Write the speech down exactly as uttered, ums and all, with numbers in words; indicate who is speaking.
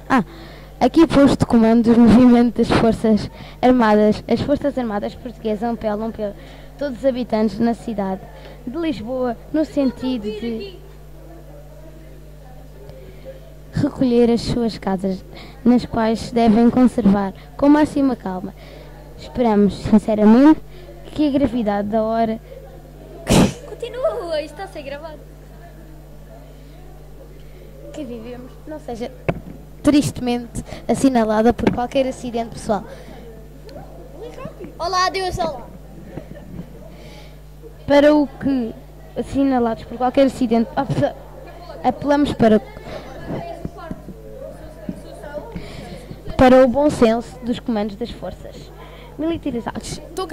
Speaker 1: Ah, aqui posto de comando dos movimentos das Forças Armadas. As Forças Armadas Portuguesas apelam para todos os habitantes na cidade de Lisboa no sentido de recolher as suas casas, nas quais se devem conservar com máxima calma. Esperamos, sinceramente, que a gravidade da hora
Speaker 2: Continua, isto está a ser gravado.
Speaker 1: que vivemos não seja tristemente assinalada por qualquer acidente pessoal.
Speaker 2: Olá, Deus, olá.
Speaker 1: Para o que, assinalados por qualquer acidente, ape- apelamos para, para o bom senso dos comandos das forças militarizadas.